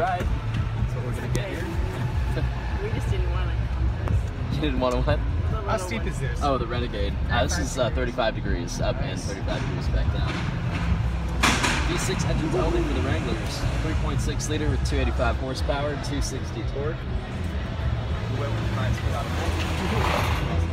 ride. That's what we're gonna get here. We just didn't want to come this. You didn't want to what? How steep is this? Oh, the Renegade. This is 35 degrees up and 35 degrees back down. V6 engines only for the Wranglers. 3.6 liter with 285 horsepower, 260 torque.